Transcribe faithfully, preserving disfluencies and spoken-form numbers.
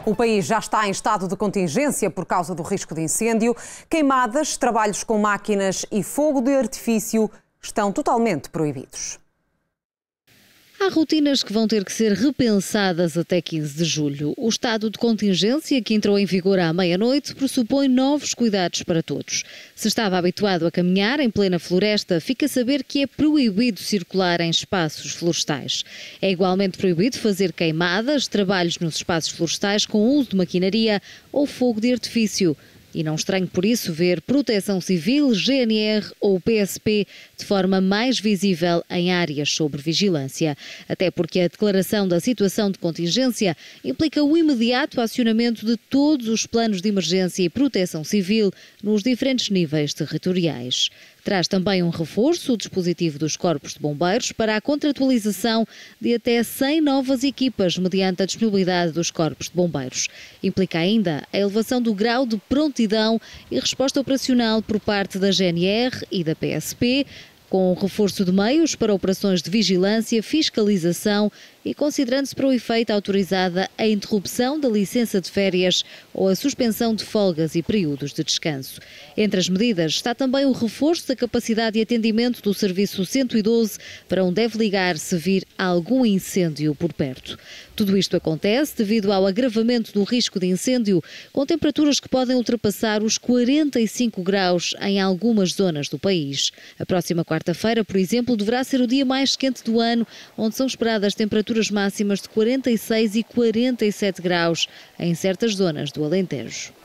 O país já está em estado de contingência por causa do risco de incêndio. Queimadas, trabalhos com máquinas e fogo de artifício estão totalmente proibidos. Há rotinas que vão ter que ser repensadas até quinze de julho. O estado de contingência, que entrou em vigor à meia-noite, pressupõe novos cuidados para todos. Se estava habituado a caminhar em plena floresta, fica a saber que é proibido circular em espaços florestais. É igualmente proibido fazer queimadas, trabalhos nos espaços florestais com uso de maquinaria ou fogo de artifício. E não estranho por isso ver Proteção Civil, G N R ou P S P de forma mais visível em áreas sob vigilância. Até porque a declaração da situação de contingência implica o imediato acionamento de todos os planos de emergência e proteção civil nos diferentes níveis territoriais. Traz também um reforço o dispositivo dos Corpos de Bombeiros para a contratualização de até cem novas equipas mediante a disponibilidade dos Corpos de Bombeiros. Implica ainda a elevação do grau de prontidão e resposta operacional por parte da G N R e da P S P, com o reforço de meios para operações de vigilância, fiscalização e considerando-se para o efeito autorizada a interrupção da licença de férias ou a suspensão de folgas e períodos de descanso. Entre as medidas está também o reforço da capacidade de atendimento do serviço cento e doze para onde deve ligar se vir algum incêndio por perto. Tudo isto acontece devido ao agravamento do risco de incêndio, com temperaturas que podem ultrapassar os quarenta e cinco graus em algumas zonas do país. A próxima quarta-feira, por exemplo, deverá ser o dia mais quente do ano, onde são esperadas temperaturas máximas de quarenta e seis e quarenta e sete graus em certas zonas do Alentejo.